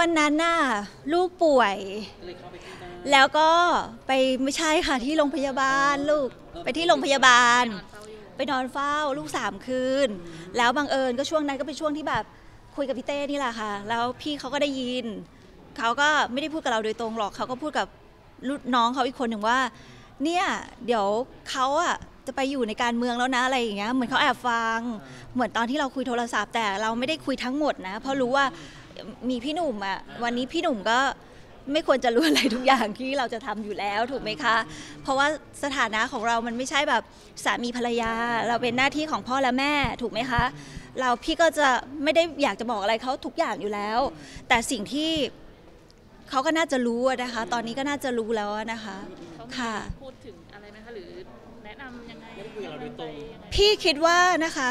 วันนั้นน่ะลูกป่วยแล้วก็ไปไม่ใช่ค่ะที่โรงพยาบาลลูกไปที่โรงพยาบาลไปนอนเฝ้าลูก3 คืนแล้วบังเอิญก็ช่วงนั้นก็เป็นช่วงที่แบบคุยกับพี่เต้นี่แหละค่ะแล้วพี่เขาก็ได้ยินเขาก็ไม่ได้พูดกับเราโดยตรงหรอกเขาก็พูดกับลูกน้องเขาอีกคนหนึ่งว่าเนี่ยเดี๋ยวเขาอะจะไปอยู่ในการเมืองแล้วนะอะไรอย่างเงี้ยเหมือนเขาแอบฟังเหมือนตอนที่เราคุยโทรศัพท์แต่เราไม่ได้คุยทั้งหมดนะเพราะรู้ว่ามีพี่หนุ่มอะวันนี้พี่หนุ่มก็ไม่ควรจะรู้อะไรทุกอย่างที่เราจะทำอยู่แล้วถูกไหมคะเพราะว่าสถานะของเรามันไม่ใช่แบบสามีภรรยาเราเป็นหน้าที่ของพ่อและแม่ถูกไหมคะพี่ก็จะไม่ได้อยากจะบอกอะไรเขาทุกอย่างอยู่แล้วแต่สิ่งที่เขาก็น่าจะรู้นะคะตอนนี้ก็น่าจะรู้แล้วนะคะค่ะพูดถึงอะไรไหมคะหรือแนะนำยังไงเราโดยตรงพี่คิดว่านะคะ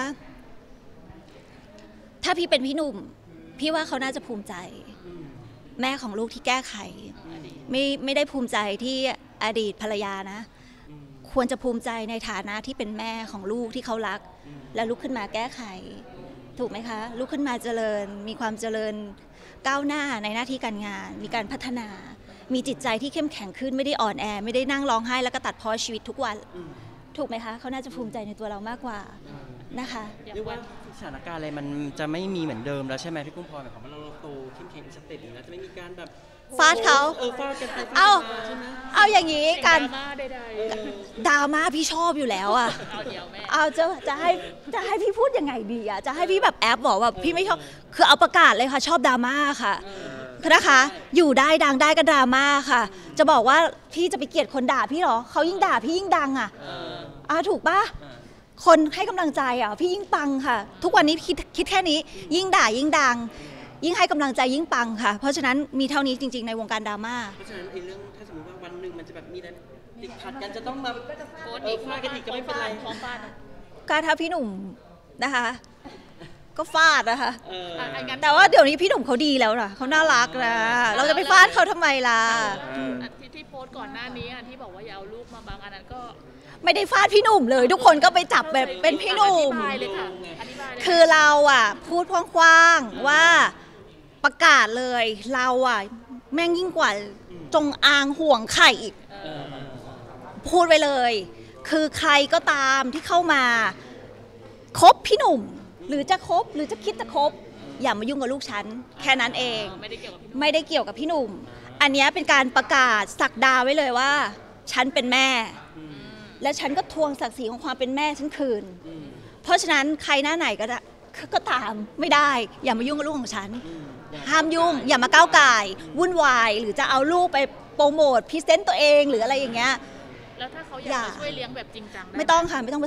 ถ้าพี่เป็นพี่หนุ่มพี่ว่าเขาน่าจะภูมิใจแม่ของลูกที่แก้ไขไม่ได้ภูมิใจที่อดีตภรรยานะควรจะภูมิใจในฐานะที่เป็นแม่ของลูกที่เขารักและลุกขึ้นมาแก้ไขถูกไหมคะลุกขึ้นมาเจริญมีความเจริญก้าวหน้าในหน้าที่การงานมีการพัฒนามีจิตใจที่เข้มแข็งขึ้นไม่ได้อ่อนแอไม่ได้นั่งร้องไห้แล้วก็ตัดพ้อชีวิตทุกวันถูกไหมคะเขาน่าจะภูมิใจในตัวเรามากกว่านะคะเรียกว่าสถานการณ์อะไรมันจะไม่มีเหมือนเดิมแล้วใช่ไหมพี่กุ้งพลอยหมายความว่าเราโตเข้มแข็งสเต็ปอย่างนี้จะไม่มีการแบบฟาดเขาฟาดกันไปเอาอย่างนี้กันดราม่าพี่ชอบอยู่แล้วอ่ะเอาจะให้พี่พูดยังไงดีอ่ะจะให้พี่แบบแอปบอกว่าพี่ไม่ชอบคือเอาประกาศเลยค่ะชอบดราม่าค่ะนะคะอยู่ได้ดังได้ก็ดราม่าค่ะจะบอกว่าพี่จะไปเกลียดคนด่าพี่หรอเขายิ่งด่าพี่ยิ่งดังอ่ะถูกปะคนให้กำลังใจอ่ะพี่ยิ่งปังค่ะทุกวันนี้คิดแค่นี้ยิ่งด่ายิ่งดังยิ่งให้กำลังใจยิ่งปังค่ะเพราะฉะนั้นมีเท่านี้จริงๆในวงการดราม่าเพราะฉะนั้นไอ้เรื่องถ้าสมมติว่าวันหนึ่งมันจะแบบมีอะไรติดขัดกันจะต้องมาโพสต์อีกฟาดกันอีกก็ไม่เป็นไรก็ถ้าพี่หนุ่มนะคะก็ฟาดนะคะแต่ว่าเดี๋ยวนี้พี่หนุ่มเขาดีแล้วนะเขาน่ารักนะเราจะไปฟาดเขาทำไมล่ะที่โพสต์ก่อนหน้านี้ที่บอกว่าอย่าเอาลูกมาบังอันนั้นก็ไม่ได้ฟาดพี่หนุ่มเลยทุกคนก็ไปจับแบบเป็นพี่หนุ่มคือเราพูดกว้างๆว่าประกาศเลยเราแม่งยิ่งกว่าจงอางห่วงไข่อีกพูดไว้เลยคือใครก็ตามที่เข้ามาคบพี่หนุ่มหรือจะคบหรือจะคิดจะคบอย่ามายุ่งกับลูกฉันแค่นั้นเองไม่ได้เกี่ยวกับพี่หนุ่มอันนี้เป็นการประกาศสักดาไว้เลยว่าฉันเป็นแม่และฉันก็ทวงศักดิ์ศรีของความเป็นแม่ฉันคืนเพราะฉะนั้นใครหน้าไหนก็ตามไม่ได้อย่ามายุ่งกับลูกของฉันห้ามยุ่งอย่ามาก้าวก่ายวุ่นวายหรือจะเอาลูกไปโปรโมทพรีเซนต์ตัวเองหรืออะไรอย่างเงี้ยแล้วถ้าเขาอยากช่วยเลี้ยงแบบจริงจังไม่ต้องค่ะไม่ต้องมา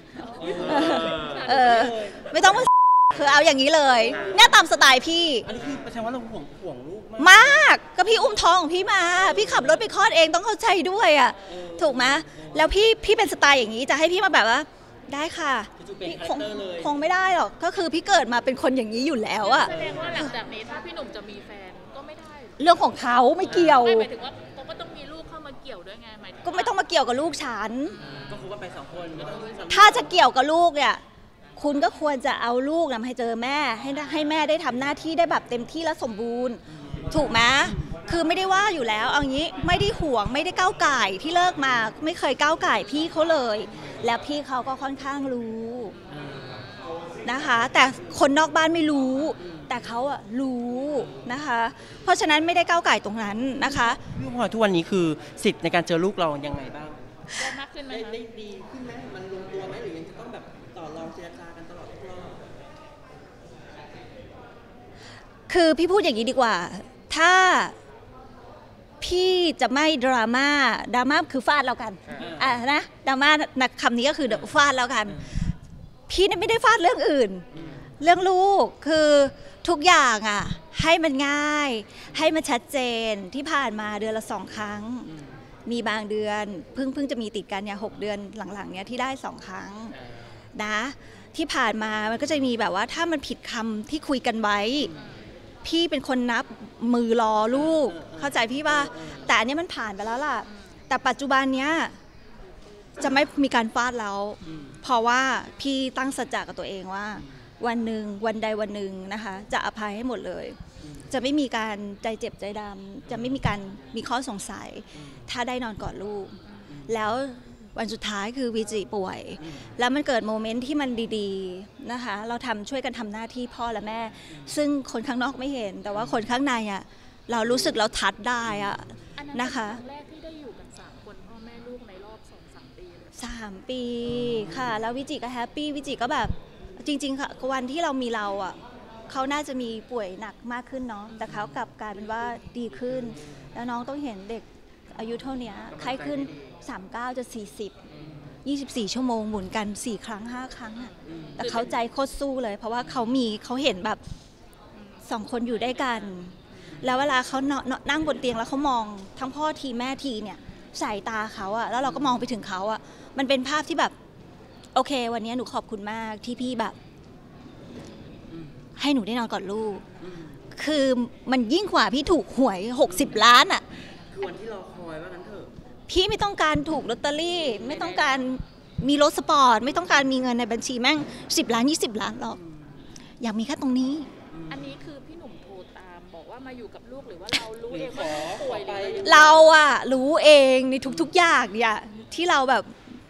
ไม่ต้องมาคือเอาอย่างนี้เลยเนี่ยตามสไตล์พี่อันนี้คือแสดงว่าเราห่วงลูกมากก็พี่อุ้มท้องของพี่มาพี่ขับรถไปคลอดเองต้องเข้าใจด้วยถูกไหมแล้วพี่เป็นสไตล์อย่างนี้จะให้พี่มาแบบว่าได้ค่ะคงไม่ได้หรอกก็คือพี่เกิดมาเป็นคนอย่างนี้อยู่แล้วแสดงว่าหลังจากนี้ถ้าพี่หนุ่มจะมีแฟนก็ไม่ได้เรื่องของเขาไม่เกี่ยวหมายถึงว่าเขาก็ต้องมีลูกเข้ามาเกี่ยวด้วยไงหมายถึงก็ไม่ต้องมาเกี่ยวกับลูกฉันก็คือว่าไป2 คนถ้าจะเกี่ยวกับลูกเนี่ยคุณก็ควรจะเอาลูกมาให้เจอแม่ให้แม่ได้ทำหน้าที่ได้แบบเต็มที่และสมบูรณ์ถูกไหมคือไม่ได้ว่าอยู่แล้วเอางี้ไม่ได้ห่วงไม่ได้ก้าวก่ายที่เลิกมาไม่เคยก้าวก่ายพี่เขาเลยแล้วพี่เขาก็ค่อนข้างรู้นะคะแต่คนนอกบ้านไม่รู้แต่เขารู้นะคะเพราะฉะนั้นไม่ได้ก้าวก่ายตรงนั้นนะคะพี่พลอยทุกวันนี้คือสิทธิ์ในการเจอลูกเรายังไงบ้างได้มากขึ้นไหมได้ดีขึ้นไหมมันลงตัวไหมหรือยังจะต้องแบบต่อรองเจรจากันตลอดทุกรอบคือพี่พูดอย่างนี้ดีกว่าถ้าพี่จะไม่ดราม่าคือฟาดแล้วกันนะดราม่าคำนี้ก็คือฟาดแล้วกันพี่ไม่ได้ฟาดเรื่องอื่นเรื่องลูกคือทุกอย่างให้มันง่ายให้มันชัดเจนที่ผ่านมาเดือนละ2 ครั้งมีบางเดือนเพิ่งจะมีติดกันเนี่ย6 เดือนหลังๆเนี่ยที่ได้2 ครั้งนะที่ผ่านมามันก็จะมีแบบว่าถ้ามันผิดคำที่คุยกันไว้พี่เป็นคนนับมือรอลูกเข้าใจพี่ป่ะแต่อันนี้มันผ่านไปแล้วล่ะแต่ปัจจุบันเนี้ยจะไม่มีการฟาดแล้วเพราะว่าพี่ตั้งสัจจะกับตัวเองว่าวันหนึ่งวันใดวันหนึ่งนะคะจะอภัยให้หมดเลยจะไม่มีการใจเจ็บใจดำจะไม่มีการมีข้อสงสัยถ้าได้นอนกอดลูกแล้ววันสุดท้ายคือวีจิป่วยแล้วมันเกิดโมเมนต์ที่มันดีๆนะคะเราช่วยกันทำหน้าที่พ่อและแม่ซึ่งคนข้างนอกไม่เห็นแต่ว่าคนข้างในอ่ะเรารู้สึกเราทัดได้อ่ะนะคะครั้งแรกที่ได้อยู่กัน3 คนพ่อแม่ลูกในรอบ 2-3 ปีเลย 3 ปีค่ะแล้ววิจิก็แฮปปี้วิจิก็แบบจริงๆค่ะวันที่เรามีเราอ่ะเขาน่าจะมีป่วยหนักมากขึ้นเนาะแต่เขากลับกลายเป็นว่าดีขึ้นแล้วน้องต้องเห็นเด็กอายุเท่านี้ไข้ขึ้น39จะ40 24 ชั่วโมงหมุนกัน4 ครั้ง 5 ครั้งอ่ะแต่เขาใจโคตรสู้เลยเพราะว่าเขาเห็นแบบ2 คนอยู่ด้วยกันแล้วเวลาเขานั่งบนเตียงแล้วเขามองทั้งพ่อทีแม่ทีเนี่ยสายตาเขาอะแล้วเราก็มองไปถึงเขาอะมันเป็นภาพที่แบบโอเควันนี้หนูขอบคุณมากที่พี่แบบให้หนูได้นอนกอดลูกคือมันยิ่งกว่าพี่ถูกหวย60 ล้านอะคือวันที่รอคอยว่างั้นเถอะพี่ไม่ต้องการถูกลอตเตอรี่ไม่ต้องการมีรถสปอร์ตไม่ต้องการมีเงินในบัญชีแม่ง10 ล้าน20 ล้านหรอกอยากมีแค่ตรงนี้อันนี้คือพี่หนุ่มโทรตามบอกว่ามาอยู่กับลูกหรือว่าเรารู้เองว่าป่วยหรือเราอะรู้เองในทุกๆอย่างเนี่ยที่เราแบบ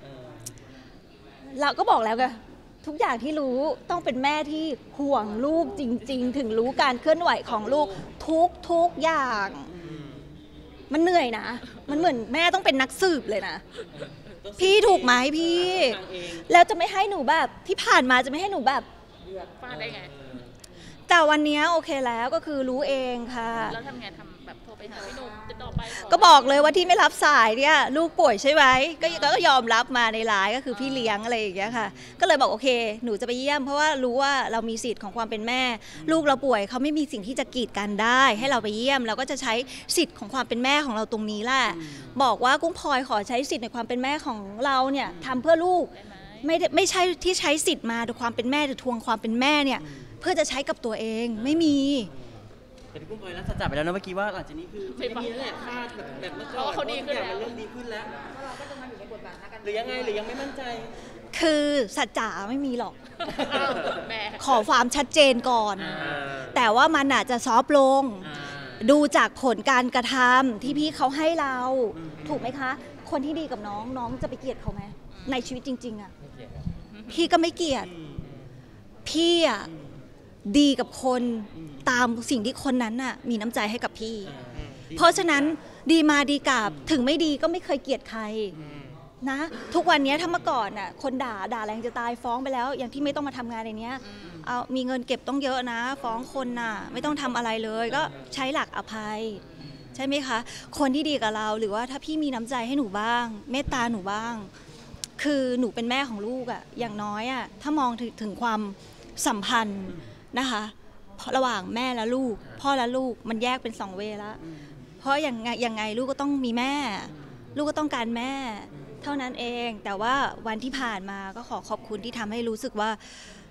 เราก็บอกแล้วไงทุกอย่างที่รู้ต้องเป็นแม่ที่ห่วงลูกจริงๆถึงรู้การเคลื่อนไหวของลูกทุกอย่างมันเหนื่อยนะมันเหมือนแม่ต้องเป็นนักสืบเลยนะพี่ถูกไหมพี่แล้วจะไม่ให้หนูแบบที่ผ่านมาจะไม่ให้หนูแบบฟาดได้ไงแต่วันนี้โอเคแล้วก็คือรู้เองค่ะแล้วทำไงทำแบบโทรไปหาพี่หนุ่มติดต่อไปก็บอกเลยว่าที่ไม่รับสายเนี่ยลูกป่วยใช่ไหมก็ยอมรับมาในไลน์ก็คือพี่เลี้ยงอะไรอย่างเงี้ยค่ะก็เลยบอกโอเคหนูจะไปเยี่ยมเพราะว่ารู้ว่าเรามีสิทธิ์ของความเป็นแม่ลูกเราป่วยเขาไม่มีสิ่งที่จะกีดกันได้ให้เราไปเยี่ยมเราก็จะใช้สิทธิ์ของความเป็นแม่ของเราตรงนี้แหละบอกว่ากุ้งพลอยขอใช้สิทธิ์ในความเป็นแม่ของเราเนี่ยทำเพื่อลูกไม่ใช่ที่ใช้สิทธิ์มาด้วยความเป็นแม่หรือทวงความเป็นแม่เนี่ยเพื่อจะใช้กับตัวเองไม่มีแต่พี่กุ้งพลอยรักษาจับไปแล้วนะเมื่อกี้ว่าหลังจากนี้คือไม่มีแล้วแหละคาดแบบเมื่อก่อนเขาดีขึ้นแล้วมันเริ่มดีขึ้นแล้วเราก็จะมาอยู่ในบทบาทนักการหรือยังไงหรือยังไม่มั่นใจคือสัจจะไม่มีหรอกขอความชัดเจนก่อนแต่ว่ามันอาจจะซอฟลงดูจากผลการกระทำที่พี่เขาให้เราถูกไหมคะคนที่ดีกับน้องจะไปเกลียดเขาไหมในชีวิตจริงๆอ่ะพี่ก็ไม่เกลียดพี่อะดีกับคนตามสิ่งที่คนนั้นน่ะมีน้ำใจให้กับพี่เพราะฉะนั้นดีมาดีกลับถึงไม่ดีก็ไม่เคยเกลียดใครนะทุกวันนี้ถ้าเมื่อก่อนน่ะคนด่าแรงจะตายฟ้องไปแล้วอย่างที่ไม่ต้องมาทำงานในนี้เอามีเงินเก็บต้องเยอะนะฟ้องคนน่ะไม่ต้องทำอะไรเลยก็ใช้หลักอภัยใช่ไหมคะคนที่ดีกับเราหรือว่าถ้าพี่มีน้ำใจให้หนูบ้างเมตตาหนูบ้างคือหนูเป็นแม่ของลูกอะอย่างน้อยอะถ้ามองถึงความสัมพันธ์นะคะระหว่างแม่และลูกพ่อและลูกมันแยกเป็น2 เวย์แล้วเพราะยังไงลูกก็ต้องมีแม่ลูกก็ต้องการแม่เท่านั้นเองแต่ว่าวันที่ผ่านมาก็ขอขอบคุณที่ทำให้รู้สึกว่า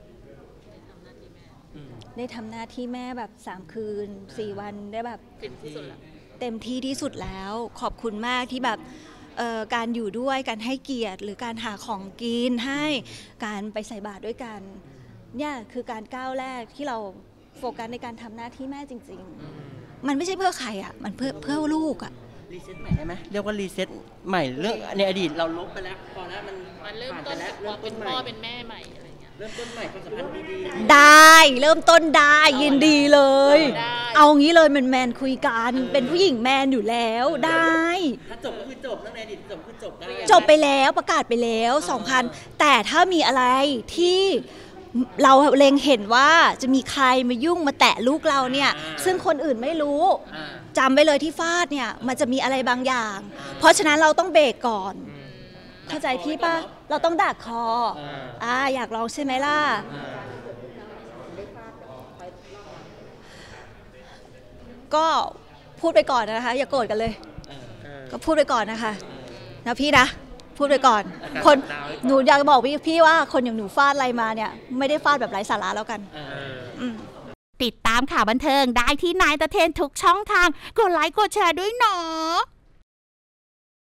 ได้ทำหน้าที่แม่แบบ3 คืน 4 วันได้แบบเต็มที่ที่สุดแล้วขอบคุณมากที่แบบการอยู่ด้วยการให้เกียรติหรือการหาของกินให้การไปใส่บาตรด้วยกันเนี่ยคือการก้าวแรกที่เราโฟกัสในการทำหน้าที่แม่จริงๆมันไม่ใช่เพื่อใครอ่ะมันเพื่อลูกอ่ะรีเซ็ตใหม่ได้ไหมเรียกว่ารีเซ็ตใหม่เรื่องในอดีตเราลบไปแล้วพอแล้วมันเริ่มต้นจากความเป็นพ่อเป็นแม่ใหม่อะไรเงี้ยเริ่มต้นใหม่ความสัมพันธ์ดีๆได้เริ่มต้นได้ยินดีเลยเอางี้เลยแมนคุยกันเป็นผู้หญิงแมนอยู่แล้วได้ถ้าจบก็คือจบเรื่องในอดีตจบคือจบได้จบไปแล้วประกาศไปแล้ว2,000แต่ถ้ามีอะไรที่เราเล็งเห็นว่าจะมีใครมายุ่งมาแตะลูกเราเนี่ยซึ่งคนอื่นไม่รู้จำไว้เลยที่ฟาดเนี่ยมันจะมีอะไรบางอย่างเพราะฉะนั้นเราต้องเบรกก่อนเข้าใจพี่ป่ะเราต้องดักคออยากลองใช่ไหมล่ะก็พูดไปก่อนนะคะอย่าโกรธกันเลยก็พูดไปก่อนนะคะนะพี่นะพูดไปก่อนคนหนูอยากบอกพี่ว่าคนอย่างหนูฟาดอะไรมาเนี่ยไม่ได้ฟาดแบบไร้สาระแล้วกันติดตามข่าวบันเทิงได้ที่นายตะเทนทุกช่องทางกดไลค์กดแชร์ด้วยเนาะ